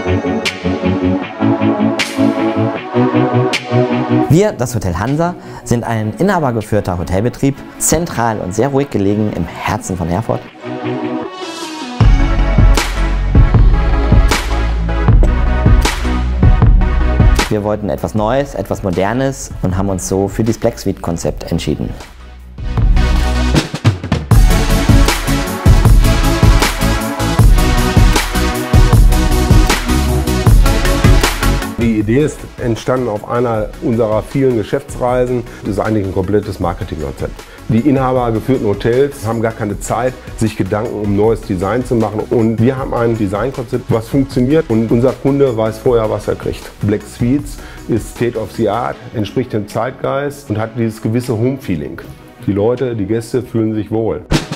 Wir, das Hotel Hansa, sind ein inhabergeführter Hotelbetrieb, zentral und sehr ruhig gelegen im Herzen von Erfurt. Wir wollten etwas Neues, etwas Modernes und haben uns so für das Black Suite-Konzept entschieden. Die Idee ist entstanden auf einer unserer vielen Geschäftsreisen. Das ist eigentlich ein komplettes Marketingkonzept. Die inhabergeführten Hotels haben gar keine Zeit, sich Gedanken um neues Design zu machen. Und wir haben ein Designkonzept, was funktioniert und unser Kunde weiß vorher, was er kriegt. Black Suites ist State of the Art, entspricht dem Zeitgeist und hat dieses gewisse Home-Feeling. Die Leute, die Gäste fühlen sich wohl.